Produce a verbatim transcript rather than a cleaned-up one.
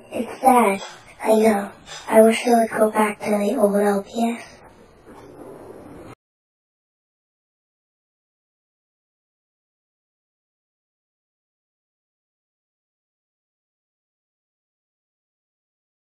It's sad. I know. I wish I would go back to the old L P S.